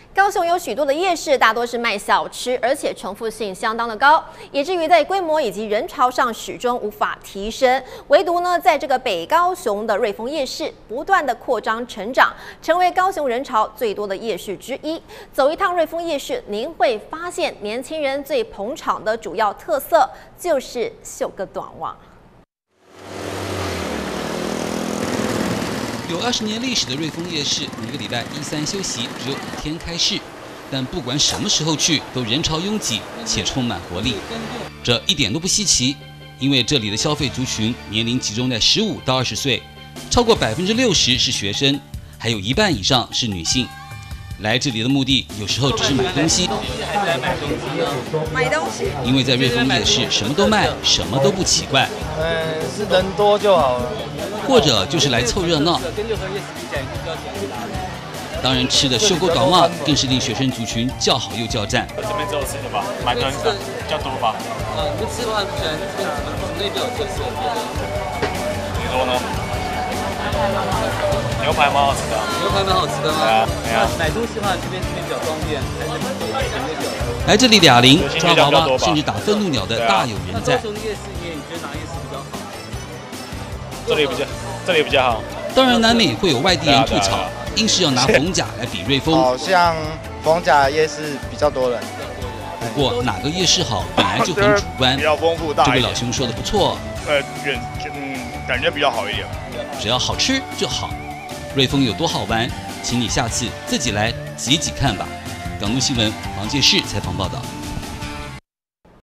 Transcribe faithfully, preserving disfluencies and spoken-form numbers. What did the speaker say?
高雄有许多的夜市，大多是卖小吃，而且重复性相当的高，以至于在规模以及人潮上始终无法提升。唯独呢，在这个北高雄的瑞丰夜市，不断的扩张成长，成为高雄人潮最多的夜市之一。走一趟瑞丰夜市，您会发现年轻人最捧场的主要特色就是绣个短袜。 有二十年历史的瑞丰夜市，每个礼拜一三休息，只有五天开市。但不管什么时候去，都人潮拥挤且充满活力。这一点都不稀奇，因为这里的消费族群年龄集中在十五到二十岁，超过百分之六十是学生，还有一半以上是女性。来这里的目的有时候只是买东西， 还在买东西呢？买东西。 因为在瑞丰夜市什么都卖，什么都不奇怪。 嗯，是人多就好了。 或者就是来凑热闹。当然，吃的绣钩短袜更是令学生族群叫好又叫赞。 这边只有吃的吧，买的比较多吧。 呃，你们吃的话，喜欢这边什么类比较特色？ 你说呢？牛排蛮好吃的。 牛排蛮好吃的吗？ 对啊，对啊。 买东西的话，这边这边比较方便，还是前面比较。 来这里俩零抓娃娃，甚至打愤怒鸟的大有人在。 高雄的夜市里面，你觉得哪夜市比较好？ 这里比较，这里比较好。 当然，难免会有外地人吐槽，硬是要拿逢甲来比瑞丰。 好像逢甲夜市比较多人。 不过哪个夜市好，本来就很主观。 比较丰富大。 这位老兄说的不错。 呃，远嗯，感觉比较好一点。 只要好吃就好。瑞丰有多好玩，请你下次自己来挤挤看吧。港都新闻黄介世采访报道。